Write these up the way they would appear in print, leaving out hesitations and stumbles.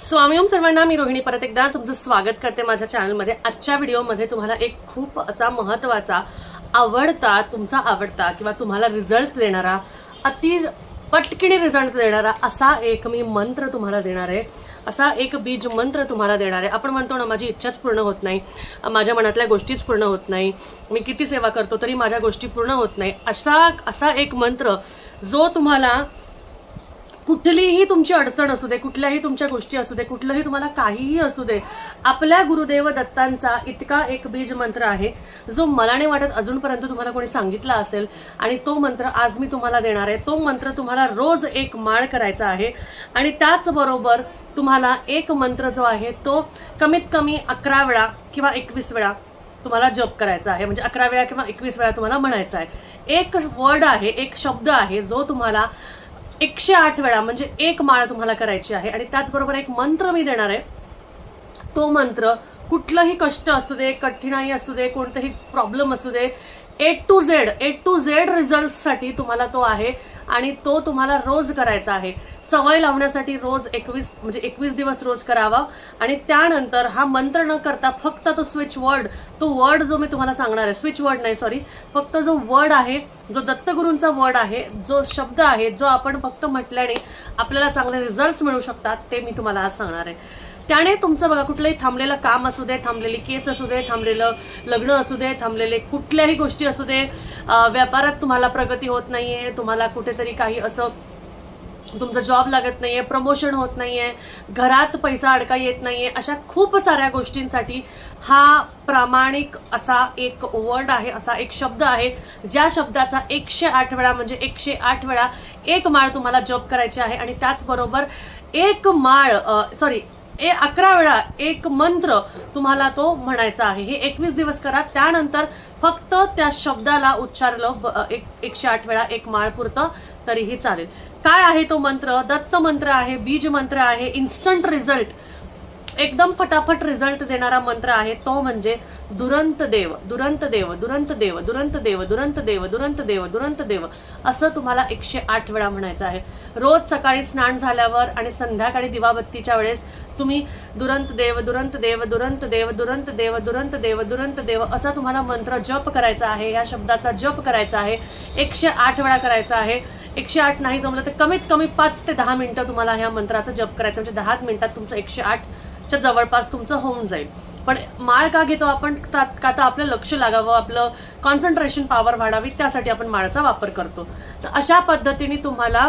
स्वामी ओम सर्वांना, मी रोहिणी परत एकदा तुमचं स्वागत करते माझ्या चॅनलमध्ये। आजच्या व्हिडिओमध्ये तुम्हाला एक खूप असा महत्त्वाचा तुमचा आवडता किंवा तुम्हाला रिझल्ट देणारा, अति पटकिणी रिझल्ट देणारा असा एक मी मंत्र तुम्हाला देणार आहे, असा एक बीज मंत्र तुम्हाला देणार आहे। आपण म्हणतो ना, माझी इच्छाच पूर्ण होत नाही, माझ्या मनातल्या गोष्टीच पूर्ण होत नाही, मी किती सेवा करतो तरी माझ्या गोष्टी पूर्ण होत नाही, असा एक मंत्र जो तुम्हाला कुठलीही तुमची अडचण असू दे, कुठल्याही तुमच्या गोष्टी असू दे, कुठलंही तुम्हाला काहीही असू दे, आपल्या गुरुदेव दत्तांचा इतका एक बीज मंत्र आहे जो मला नाही वाटत अजूनपर्यंत तुम्हाला कोणी सांगितला असेल, आणि तो मंत्र आज मी तुम्हाला देणार आहे। तो मंत्र तुम्हाला रोज एक माळ करायचा आहे, आणि त्याचबरोबर तुम्हाला एक मंत्र जो आहे तो कमीत कमी 11 वेळा किंवा 21 वेळा तुम्हाला जप करायचा आहे। म्हणजे 11 वेळा किंवा 21 वेळा तुम्हाला म्हणायचा आहे। एक वर्ड आहे, एक शब्द आहे जो तुम्हाला 108 वेळा म्हणजे एक माळ तुम्हाला करायची आहे, आणि त्याचबरोबर एक मंत्र मी देणार आहे। तो मंत्र कुठलंही कष्ट असू दे, कठीणाई असू दे, कोणतेही प्रॉब्लेम असू दे, ए टू झेड रिझल्टसाठी तुम्हाला तो आहे, आणि तो तुम्हाला रोज करायचा आहे। सवय लावण्यासाठी रोज 21 दिवस रोज करावा, आणि त्यानंतर हा मंत्र न करता फक्त तो वर्ड जो मी तुम्हाला सांगणार आहे, स्विच वर्ड नाही सॉरी, फक्त जो वर्ड आहे, जो दत्तगुरूंचा वर्ड आहे, जो शब्द आहे, जो आपण फक्त म्हटल्याने आपल्याला चांगले रिझल्ट्स मिळू शकतात, ते मी तुम्हाला आज सांगणार आहे। त्याने तुमचं बघा, कुठलंही थांबलेलं काम असू दे, थांबलेली केस असू दे, थांबलेलं लग्न असू दे, थांबलेले कुठल्याही गोष्टी असू दे, व्यापारात तुम्हाला प्रगती होत नाहीये, तुम्हाला कुठेतरी काही असं तुमचा जॉब लागत नाहीये, प्रमोशन होत नाहीये, घरात पैसा अडका येत नाहीये, अशा खूप साऱ्या गोष्टींसाठी हा प्रामाणिक असा एक वर्ड आहे, असा एक शब्द आहे, ज्या शब्दाचा 108 वेळा म्हणजे 108 वेळा एक माळ तुम्हाला जप करायची आहे, आणि त्याचबरोबर 11 वेळा एक मंत्र तुम्हाला तो म्हणायचा आहे। हे 21 दिवस करा, त्यानंतर फक्त त्या शब्दाला उच्चारलं 108 वेळा एक माळ पुरतं तरीही चालेल। काय आहे तो मंत्र? दत्त मंत्र आहे, बीज मंत्र आहे, इन्स्टंट रिझल्ट, एकदम फटाफट रिझल्ट देणारा मंत्र आहे। तो म्हणजे दुरंत देव, दुरंत देव, दुरंत देव, दुरंत देव, दुरंत देव, दुरंत देव, दुरंत देव, असं तुम्हाला 108 वेळा म्हणायचं आहे। रोज सकाळी स्नान झाल्यावर आणि संध्याकाळी दिवाबत्तीच्या वेळेस तुम्ही दुरंत देव, दुरंत देव, दुरंत देव, दुरंत देव, दुरंत देव, दुरंत देव असा तुम्हाला मंत्र जप करायचा आहे। या शब्दाचा जप करायचा आहे, 108 वेळा करायचा आहे। 108 नाही जमलं तर कमीत कमी 5 ते 10 मिनिटं तुम्हाला ह्या मंत्राचा जप करायचा, म्हणजे 10 मिनिटात तुमचं 108 च्या जवळपास तुमचं होऊन जाईल। पण माळ का घेतो आपण? का तर आपलं लक्ष लागावं, आपलं कॉन्सन्ट्रेशन पॉवर वाढावी, त्यासाठी आपण माळाचा वापर करतो। तर अशा पद्धतीने तुम्हाला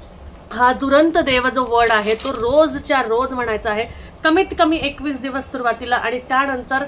हा दुरंत देव जो वर्ड आहे तो रोजच्या रोज म्हणायचा आहे, कमीत कमी 21 दिवस सुरुवातीला, आणि त्यानंतर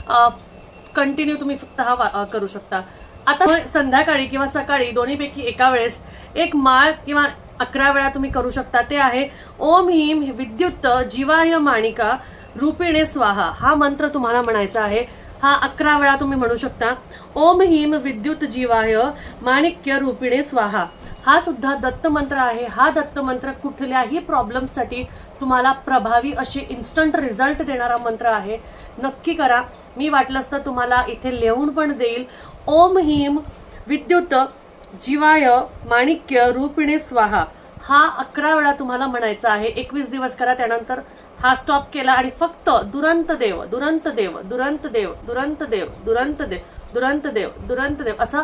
कंटिन्यू तुम्ही फक्त हा करू शकता। आता संध्याकाळी किंवा सकाळी दोन्हीपैकी एका वेळेस एक माळ किंवा 11 वेळा तुम्ही करू शकता। ते आहे ओम ह्रीम विद्युत जीवाय माणिका रूपिणे स्वाहा, हा मंत्र तुम्हाला म्हणायचा आहे। हा 11 वेळा तुम्ही म्हणू शकता। ओम ह्रीम विद्युत जीवाय माणिक्य रूपिणे स्वाहा, हा सुद्धा दत्त मंत्र आहे। हा दत्त मंत्र कुठल्याही प्रॉब्लेमसाठी तुम्हाला प्रभावी असे इन्स्टंट रिझल्ट देणारा मंत्र आहे। नक्की करा, मी वाटलंच तर तुम्हाला इथे लिहून पण देईल। ओम ह्रीम विद्युत जीवाय माणिक्य रूपिणे स्वाहा, हा 11 वेळा तुम्हाला म्हणायचा आहे। 21 दिवस करा, त्यानंतर हा स्टॉप केला, आणि फक्त दुरंत देव, दुरंत देव, दुरंत देव, दुरंत देव, दुरंत देव, दुरंत देव, दुरंत देव असा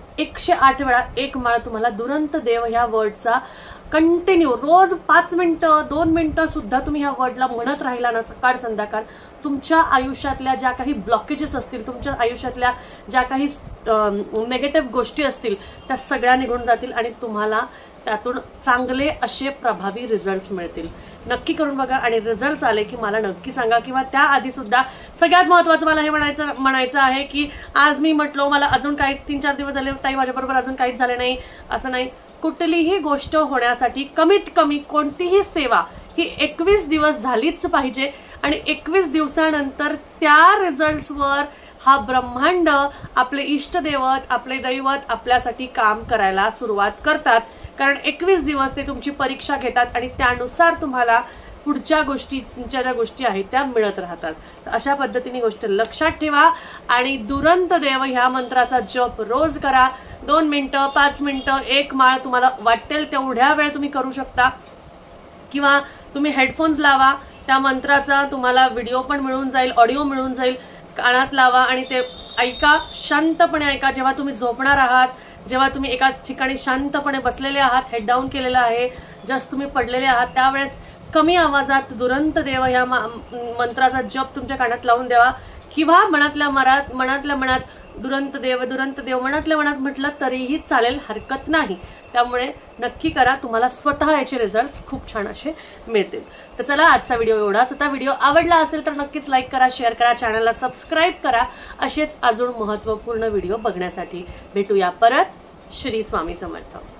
108 वेळा एक माळ तुम्हाला दुरंत देव ह्या वर्डचा कंटिन्यू रोज 5 मिनिटं 2 मिनिटं सुद्धा तुम्ही ह्या वर्डला म्हणत राहिला ना, सकाळ संध्याकाळ, तुमच्या आयुष्यातल्या ज्या काही ब्लॉकेजेस असतील, तुमच्या आयुष्यातल्या ज्या काही नेगेटिव्ह गोष्टी असतील, त्या सगळ्या निघून जातील, आणि तुम्हाला त्यातून चांगले असे प्रभावी रिझल्ट्स मिळतील। नक्की करून बघा, आणि रिझल्ट्स आले की मला नक्की सांगा। किंवा त्याआधी सुद्धा सगळ्यात महत्त्वाचं मला हे म्हणायचं आहे की आज मी म्हटलो मला अजून काही 3-4 दिवस झाले ताई माझ्याबरोबर अजून काहीच झाले नाही, असं नाही। कुठलीही गोष्ट होण्यासाठी कमीत कमी कोणतीही सेवा ही 21 दिवस झालीच पाहिजे, आणि 21 दिवसानंतर त्या रिझल्ट्सवर हा ब्रह्मांड, आपले इष्टदेवत, आपले दैवत आपल्यासाठी काम करायला सुरुवात करतात, कारण 21 दिवस ते तुमची परीक्षा घेतात, आणि त्यानुसार तुम्हाला पुढच्या गोष्टींच्या ज्या गोष्टी आहेत त्या मिळत राहतात। तर अशा पद्धतीने गोष्ट लक्षात ठेवा, आणि दुरंत देव ह्या मंत्राचा जप रोज करा। 2 मिनिटं 5 मिनिटं एक माळ तुम्हाला वाटेल तेवढ्या वेळ तुम्ही करू शकता, किंवा तुम्ही हेडफोन्स लावा, त्या मंत्राचा तुम्हाला व्हिडिओ पण मिळून जाईल, ऑडिओ मिळून जाईल. कानात लावा आणि ते ऐका, शांतपणे ऐका. जेव्हा तुम्ही झोपणार आहात, जेव्हा तुम्ही एका ठिकाणी शांतपणे बसलेले आहात, हेड डाऊन केलेलं आहे, जस्ट तुम्ही पडलेले आहात, त्यावेळेस कमी आवाजात दुरंत देव ह्या मंत्राचा जप तुमच्या कानात लावून द्यावा. किंवा मनातल्या मनात दुरंत देव मनातल्या मनात म्हटलं तरीही चालेल, हरकत नाही. त्यामुळे नक्की करा, तुम्हाला स्वतः याचे रिझल्ट्स खूप छान असे मिळतील. तर चला, आजचा व्हिडिओ एवढाच होता. व्हिडिओ आवडला असेल तर नक्कीच लाईक करा, शेअर करा, चॅनलला सबस्क्राईब करा. असेच अजून महत्त्वपूर्ण व्हिडिओ बघण्यासाठी भेटूया परत. श्री स्वामी समर्थ.